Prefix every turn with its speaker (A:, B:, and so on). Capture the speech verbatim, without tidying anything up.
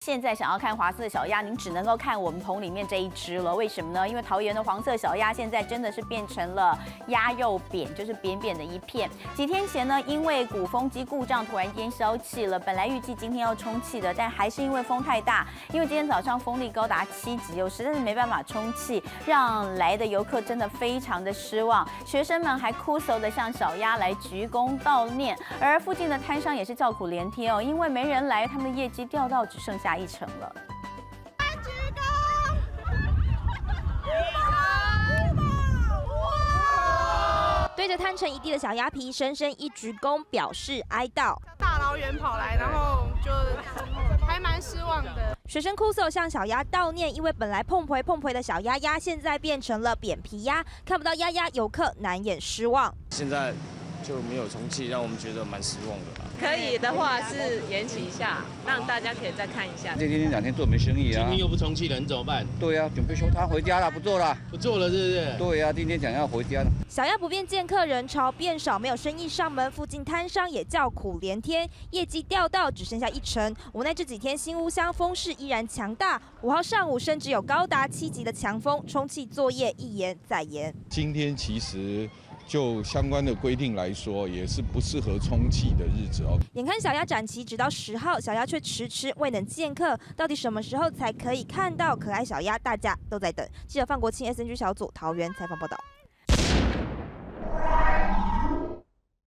A: 现在想要看华色小鸭，您只能够看我们棚里面这一只了。为什么呢？因为桃园的黄色小鸭现在真的是变成了鸭肉扁，就是扁扁的一片。几天前呢，因为鼓风机故障突然间消气了，本来预计今天要充气的，但还是因为风太大，因为今天早上风力高达七级，我实在是没办法充气，让来的游客真的非常的失望。学生们还哭诉的向小鸭来鞠躬悼念，而附近的摊商也是叫苦连天哦，因为没人来，他们的业绩掉到只剩下一成了。
B: 对着摊成一地的小鸭皮，深深一鞠躬，表示哀悼。
C: 大老远跑来，然后就还蛮失望的。
B: 学生哭诉向小鸭悼念，因为本来碰回碰回的小鸭鸭，现在变成了扁皮鸭，看不到鸭鸭，游客难掩失望。
D: 现在就没有充气，让我们觉得蛮失望的啦。
E: 可以的话是延期一下，让大家可以再看一下。
F: 这今天两天做没生意啊，
G: 今天又不充气了，你怎么办？
F: 对啊，准备收摊回家了，不做了，
G: 不做了是不是？
F: 对啊，今天想要回家了。
B: 小鸭不变，见客人潮变少，没有生意上门，附近摊商也叫苦连天，业绩掉到只剩下一成。无奈这几天新屋乡风势依然强大，五号上午甚至有高达七级的强风，充气作业一延再延。
H: 今天其实就相关的规定来说，也是不适合充气的日子哦。
B: 眼看小鸭展期直到十号，小鸭却迟迟未能见客，到底什么时候才可以看到可爱小鸭？大家都在等。记者范国庆 S N G 小组桃园采访报道。